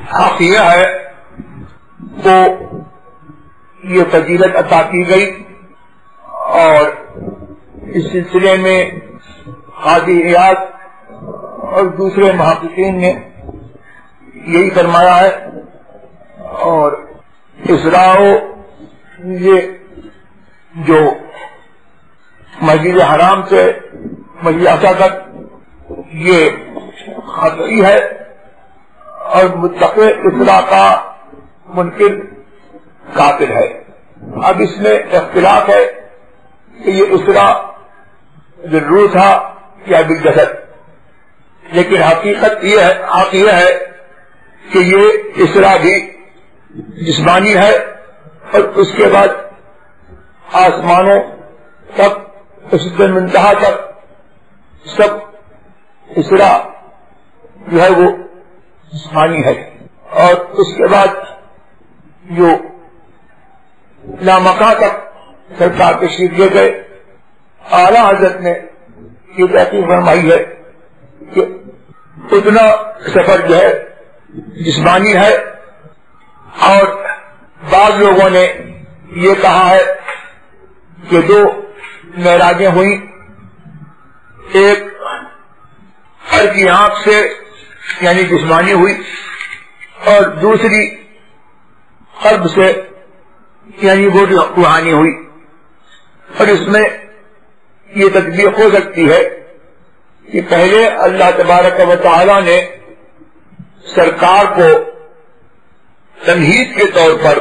حقیقہ ہے وہ یہ فضیلت عطا کی گئی، اور اس سلسلے میں قاضی عیاض اور دوسرے محققین نے یہی فرمایا ہے. اور اسراء یہ جو مسجد حرام سے مسجد اقصی تک یہ خطئی ہے، اور متقی اسراء کا منکر کافر ہے. اب اس میں اختلاف ہے کہ یہ اسراء بالروح تھا یا بالجسد، لیکن حقیقت یہ ہے کہ یہ اسراء بھی جسمانی ہے، اور اس کے بعد آسمانوں تک سدرۃ المنتہا تک سب اسراء جو ہے وہ جسمانی ہے. اور اس کے بعد جو لامکان تک سرکار تشریف لے گئے، اعلیٰ حضرت نے یہ تحقیق فرمائی ہے کہ اتنا سفر جو ہے جسمانی ہے. اور بعض لوگوں نے یہ کہا ہے کہ 2 معراجیں ہوئیں، ایک ہر کی آنکھ سے یعنی جسمانی ہوئی، اور دوسری قلب سے یعنی وہ روحانی ہوئی. اور اس میں یہ تطبیق ہو سکتی ہے کہ پہلے اللہ تبارک و تعالی نے سرکار کو تمہید کے طور پر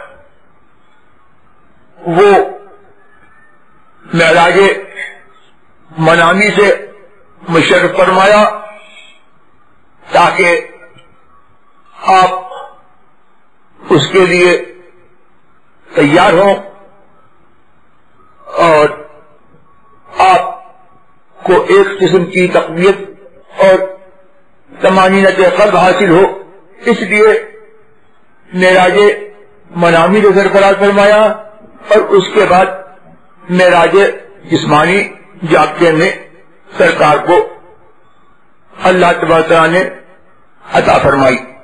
وہ معراج منامی سے مشرف فرمایا تاکہ آپ اس کے لیے تیار ہوں اور آپ کو ایک قسم کی تقویت اور طمانینت قلب حاصل ہو. اس لیے معراج منامی کو سرفراز فرمایا، اور اس کے بعد معراج جسمانی جابطے میں سرکار کو اللہ تبارک و تعالی نے عطا فرمائی.